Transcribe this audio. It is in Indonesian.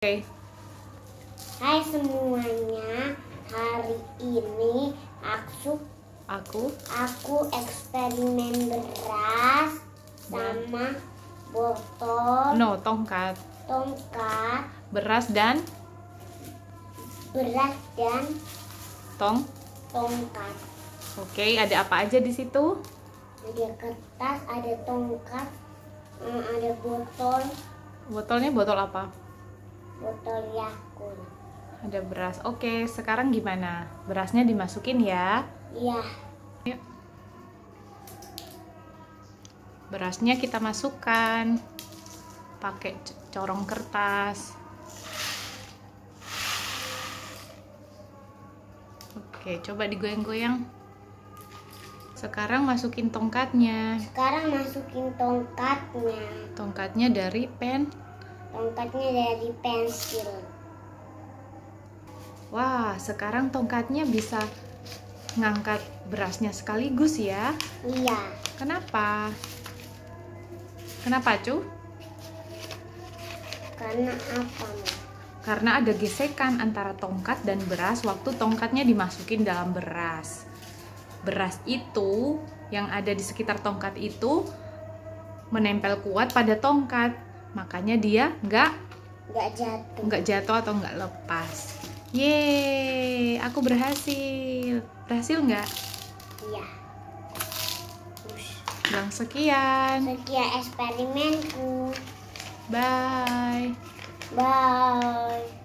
Oke. Hai semuanya, hari ini aku eksperimen beras sama botol, Tongkat. tongkat, Beras dan tongkat. Oke, ada apa aja di situ? Ada kertas, ada tongkat, ada botol. Botolnya botol apa? Botol Yakult. Ada beras. Oke, sekarang gimana? Berasnya dimasukin ya. Iya. Yuk. Berasnya kita masukkan pakai corong kertas. Oke, coba digoyang-goyang. Sekarang masukin tongkatnya. Tongkatnya dari pensil. Wah, sekarang tongkatnya bisa ngangkat berasnya sekaligus ya. Iya. Kenapa? Kenapa, Cu? Karena apa, Ma? Karena ada gesekan antara tongkat dan beras waktu tongkatnya dimasukin dalam beras. Beras itu yang ada di sekitar tongkat itu menempel kuat pada tongkat. Makanya dia nggak jatuh atau nggak lepas. Yeay, aku berhasil. Berhasil nggak? Iya. Bilang sekian. Sekian eksperimenku. Bye. Bye.